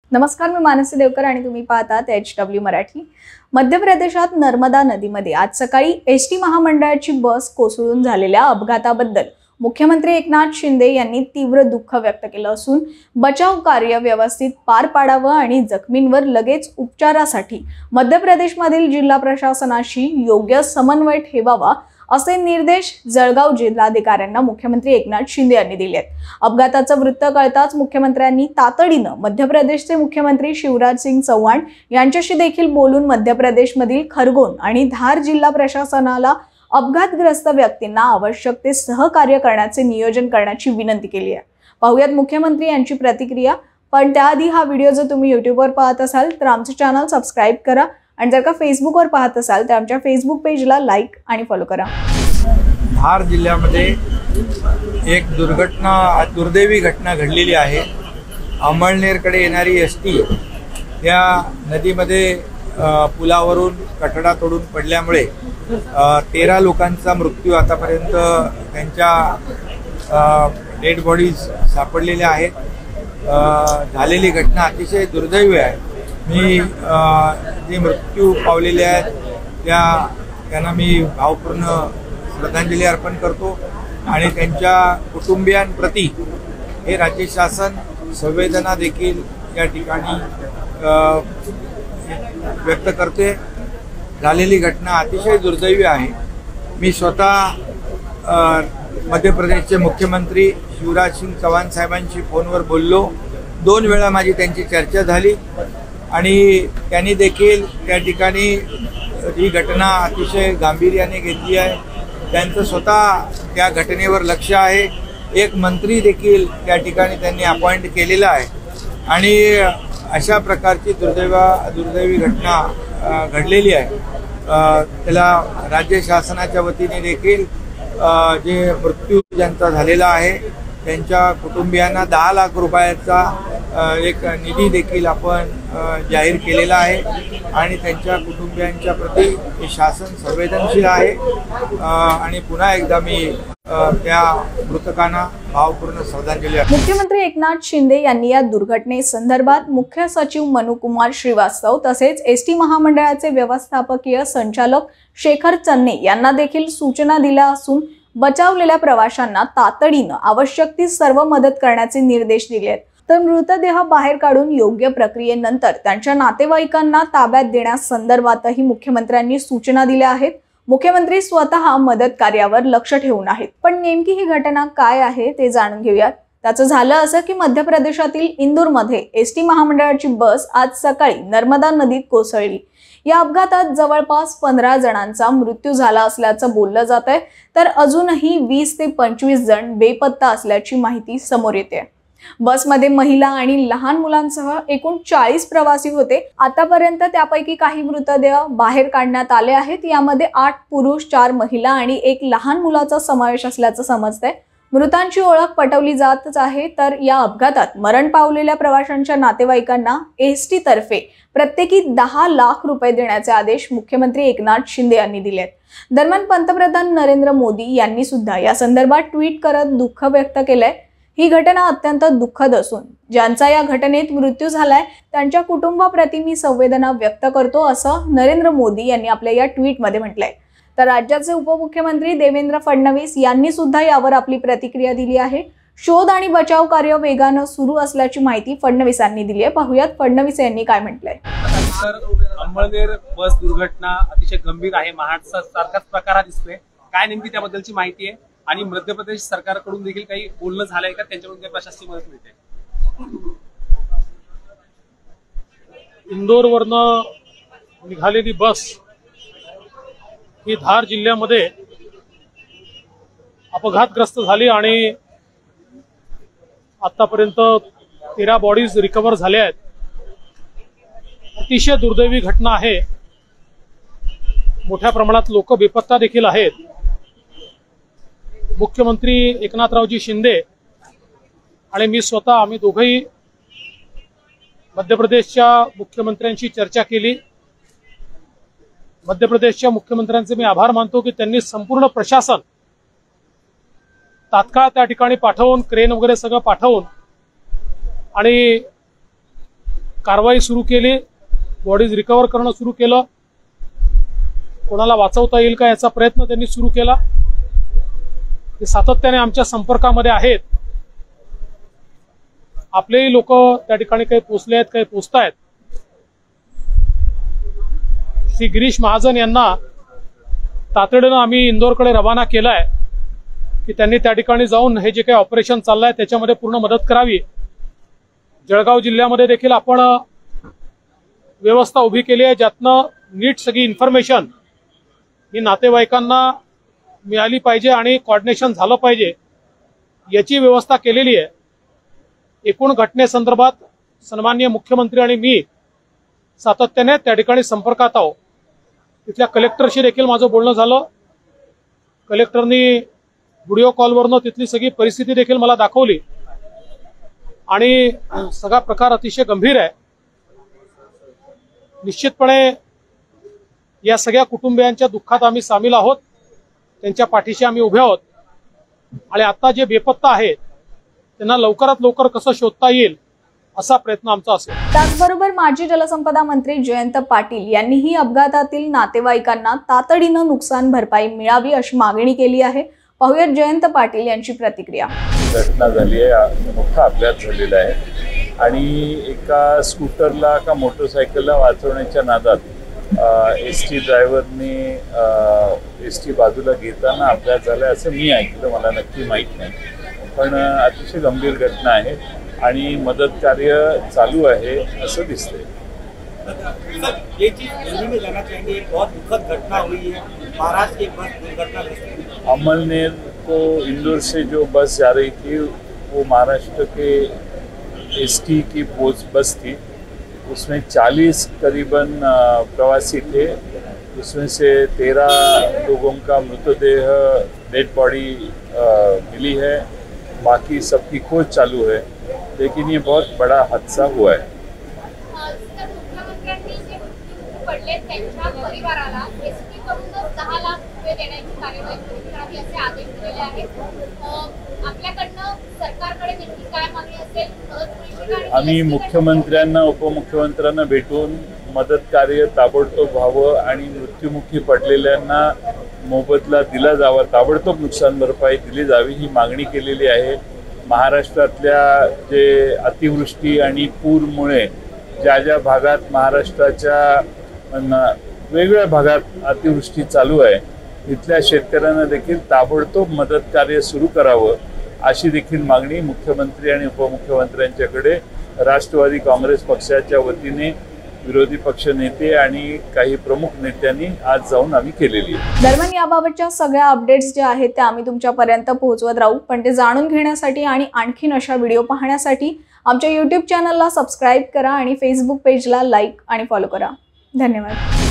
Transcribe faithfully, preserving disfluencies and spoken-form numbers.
नमस्कार, मी मानसी देवकर आणि तुम्ही पाहतात एच डब्ल्यू मराठी। मध्य प्रदेशात नर्मदा नदीमध्ये आज सकाळी एस टी महामंडळाची बस कोसळून झालेल्या अपघाताबद्दल मुख्यमंत्री एकनाथ शिंदे यांनी तीव्र दुःख व्यक्त केलं असून बचाव कार्य व्यवस्थित पार पाडावं आणि जखमींवर लगेच उपचारासाठी मध्य प्रदेशमधील जिल्हा प्रशासनाशी योग्य समन्वय ठेवावा असे निर्देश जळगाव जिल्हाधिकाऱ्यांना मुख्यमंत्री एकनाथ शिंदे यांनी दिले आहेत। अपघाताचं वृत्त कळताच मुख्यमंत्र्यांनी तातडीनं मध्य प्रदेशचे मुख्यमंत्री शिवराज सिंग चौहान यांच्याशी देखील बोलून मध्य प्रदेशमधील खरगोन आणि धार जिल्हा प्रशासनाला अपघातग्रस्त व्यक्तींना आवश्यक ते सहकार्य करण्याचे नियोजन करण्याची विनंती केली आहे। पाहुयात मुख्यमंत्री यांची प्रतिक्रिया। पण त्याआधी हा व्हिडिओ जर तुम्ही यूट्यूबवर पाहत असाल तर आमचे चॅनल सबस्क्राइब करा आणि जर का फेसबुकवर पाहत असाल तर आमच्या फेसबुक पेजला लाईक आणि फॉलो करा। धार जिल्ह्यामध्ये एक दुर्घटना दुर्दैवी घटना घडलेली आहे। अमळनेरकडे येणारी एस टी या नदीमध्ये पुलावरून कठडा तोडून पडल्यामुळे तेरा लोकांचा मृत्यू आतापर्यंत त्यांच्या डेड बॉडीज सापडलेल्या आहेत। झालेली घटना अतिशय दुर्दैवी आहे। मी जे मृत्यू पावलेले आहेत त्या त्यांना मी भावपूर्ण श्रद्धांजली अर्पण करतो आणि त्यांच्या कुटुंबियांप्रती हे राज्य शासन संवेदना देखील या ठिकाणी व्यक्त करते। झालेली घटना अतिशय दुर्दैवी आहे। मी स्वतः मध्य प्रदेशचे मुख्यमंत्री शिवराज सिंग चौहान साहेबांशी फोनवर बोललो। दोन वेळा माझी त्यांची चर्चा झाली आणि त्यांनी देखील त्या ठिकाणी ही घटना अतिशय गांभीर्याने घेतली आहे। त्यांचं स्वतः त्या घटनेवर लक्ष आहे। एक मंत्री देखील त्या ठिकाणी त्यांनी अपॉइंट केलेला आहे आणि अशा प्रकारची दुर्दैवा दुर्दैवी घटना घडलेली आहे। त्याला राज्य शासनाच्या वतीने देखील जे मृत्यू ज्यांचा झालेला आहे त्यांच्या कुटुंबियांना दहा लाख रुपयाचा एक निधी देखील आपण जाहीर केलेला आहे आणि त्यांच्या कुटुंबियांच्या प्रती शासन संवेदनशील आहे आणि पुन्हा एकदा मी त्या मृतकांना भावपूर्ण श्रद्धांजली अर्पण करतो। मुख्यमंत्री एकनाथ शिंदे यांनी या दुर्घटनेसंदर्भात मुख्य सचिव मनुकुमार श्रीवास्तव तसेच एस टी महामंडळाचे व्यवस्थापकीय संचालक शेखर चन्ने यांना देखील सूचना दिल्या असून बचावलेल्या प्रवाशांना तातडीनं आवश्यक ती सर्व मदत करण्याचे निर्देश दिले आहेत। तर मृतदेह बाहेर काढून योग्य प्रक्रियेनंतर त्यांच्या नातेवाईकांना ताब्यात देण्यासंदर्भातही मुख्यमंत्र्यांनी सूचना दिल्या आहेत। मुख्यमंत्री स्वतः मदत कार्यावर लक्ष ठेवून आहेत। पण नेमकी ही घटना काय आहे ते जाणून घेऊयात। त्याचं झालं असं की मध्य प्रदेशातील इंदूरमध्ये एस टी महामंडळाची बस आज सकाळी नर्मदा नदीत कोसळली। या अपघातात जवळपास पंधरा जणांचा मृत्यू झाला असल्याचं बोललं जात आहे, तर अजूनही वीस ते पंचवीस जण बेपत्ता असल्याची माहिती समोर येते। बसमध्ये महिला आणि लहान मुलांसह एकूण चाळीस प्रवासी होते। आतापर्यंत त्यापैकी काही मृतदेह बाहेर काढण्यात आले आहेत। यामध्ये आठ पुरुष, चार महिला आणि एक लहान मुलाचा समावेश असल्याचं समजतंय। मृतांची ओळख पटवली जातच आहे। तर या अपघातात मरण पावलेल्या प्रवाशांच्या नातेवाईकांना एस टी तर्फे प्रत्येकी दहा लाख रुपये देण्याचे आदेश मुख्यमंत्री एकनाथ शिंदे यांनी दिले आहेत। दरम्यान पंतप्रधान नरेंद्र मोदी यांनी सुद्धा या संदर्भात ट्विट करत दुःख व्यक्त केलंय। ही घटना अत्यंत दुःखद असून ज्यांचा या घटनेत मृत्यू झालाय त्यांच्या कुटुंबाप्रती मी संवेदना व्यक्त करतो असं नरेंद्र मोदी यांनी आपल्या या ट्विटमध्ये म्हटलंय। तर राज्याचे उपमुख्यमंत्री देवेंद्र फडणवीस यांनी सुद्धा यावर आपली प्रतिक्रिया दिली आहे। शोध आणि बचाव कार्य वेगानं सुरू असल्याची माहिती फडणवीसांनी दिली आहे। पाहुयात फडणवीस यांनी काय म्हटलंय। अंमळनेर बस दुर्घटना अतिशय गंभीर आहे। महाराष्ट्रासारखाच प्रकार दिसतोय। काय नेमकी त्याबद्दलची माहिती आहे आणि मध्य प्रदेश सरकारकडून देखील काही बोलणं झालंय का? त्यांच्याकडून काही प्रशासकीय मदत मिळते? इंदोरवरनं निघालेली बस ही धार जिल्ह्यामध्ये अपघातग्रस्त झाली आणि आतापर्यंत तेरा बॉडीज रिकव्हर झाल्या आहेत। अतिशय दुर्दैवी घटना आहे। मोठ्या प्रमाणात लोक बेपत्ता देखील आहेत। मुख्यमंत्री एकनाथरावजी शिंदे आणि मी स्वतः आम्ही दोघंही मध्य प्रदेशच्या मुख्यमंत्र्यांशी चर्चा केली। मध्य प्रदेशच्या मुख्यमंत्र्यांचे मी आभार मानतो की त्यांनी संपूर्ण प्रशासन तात्काळ त्या ठिकाणी पाठवून क्रेन वगैरे सगळं पाठवून आणि कारवाई सुरू केली, बॉडीज रिकव्हर करणं सुरू केलं, कोणाला वाचवता येईल का याचा प्रयत्न त्यांनी सुरू केला। ते सातत्याने आमच्या संपर्कामध्ये आहेत। आपलेही लोक त्या ठिकाणी काही पोहोचले आहेत, काही पोहोचतायत। श्री गिरीश महाजन यांना तातडीनं आम्ही इंदोरकडे रवाना केलाय की त्यांनी त्या ठिकाणी जाऊन हे जे काही ऑपरेशन चाललंय त्याच्यामध्ये पूर्ण मदत करावी। जळगाव जिल्ह्यामध्ये देखील आपण व्यवस्था उभी केली आहे, ज्यातनं नीट सगळी इन्फॉर्मेशन ही नातेवाईकांना मिळाली पाहिजे आणि कोऑर्डिनेशन झालं पाहिजे याची व्यवस्था केलेली आहे। एकूण घटनेसंदर्भात सन्माननीय मुख्यमंत्री आणि मी सातत्याने त्या ठिकाणी संपर्कात आहोत। तिथल्या कलेक्टरशी देखील माझं बोलणं झालं। कलेक्टरनी व्हिडिओ कॉलवरनं तिथली सगळी परिस्थिती देखील मला दाखवली आणि सगळा प्रकार अतिशय गंभीर आहे। निश्चितपणे या सगळ्या कुटुंबियांच्या दुःखात आम्ही सामील आहोत, त्यांच्या पाठीशी आम्ही उभे आहोत आणि आता जे बेपत्ता आहेत त्यांना लवकरात लवकर कसं शोधता येईल असा प्रयत्न आमचा असेल। त्याचबरोबर माजी जलसंपदा मंत्री जयंत पाटील यांनीही अपघातातील नातेवाईकांना तातडीनं नुकसान भरपाई मिळावी अशी मागणी केली आहे। पाहूयात जयंत पाटील यांची प्रतिक्रिया। घटना झाली आहे, मोठा अपघात झालेला आहे आणि एका स्कूटरला का मोटरसायकलला वाचवण्याच्या नादात एस टी ड्रायव्हरने एस टी बाजूला घेताना अपघात झाला असं मी ऐकलं, मला नक्की माहीत नाही, पण अतिशय गंभीर घटना आहे आणि मदत कार्य चालू है असं दिसतंय। सर, ये चीज जल्दी में जाना चाहेंगे, एक बहुत दुखद घटना हुई है महाराष्ट्र की बस दुर्घटना। अमलनेर को इंदौर से जो बस जा रही थी वो महाराष्ट्र के एसटी की बस थी, उसमें चालीस करीबन प्रवासी थे, उसमें से तेरह लोगों का मृतदेह डेड बॉडी मिली है, बाकी सबकी खोज चालू है, लेकिन ये बहुत बड़ा हादसा हुआ है। आम्ही मुख्यमंत्र्यांना उपमुख्यमंत्र्यांना भेटून मदत कार्य ताबडतोब व्हावं आणि मृत्युमुखी पडलेल्यांना मोबदला दिला जावा, ताबडतोब नुकसान भरपाई दिली जावी ही मागणी केलेली आहे। महाराष्ट्रातल्या जे अतिवृष्टी आणि पूरमुळे ज्या ज्या भागात महाराष्ट्राच्या वेगवेगळ्या भागात अतिवृष्टी चालू आहे तिथल्या शेतकऱ्यांना देखील ताबडतोब मदत कार्य सुरू करावं अशी देखील मागणी मुख्यमंत्री आणि उपमुख्यमंत्र्यांच्याकडे राष्ट्रवादी काँग्रेस पक्षाच्या वतीने विरोधी पक्ष नेते आणि काही प्रमुख नेत्यांनी आज जाऊन आम्ही केलेली आहे। दरम्यान याबाबतच्या सगळ्या अपडेट्स ज्या आहेत त्या आम्ही तुमच्यापर्यंत पोहोचवत राहू, पण ते जाणून घेण्यासाठी आणि आणखीन अशा व्हिडिओ पाहण्यासाठी आमच्या यूट्यूब चॅनलला सबस्क्राईब करा आणि फेसबुक पेजला लाईक आणि फॉलो करा। धन्यवाद।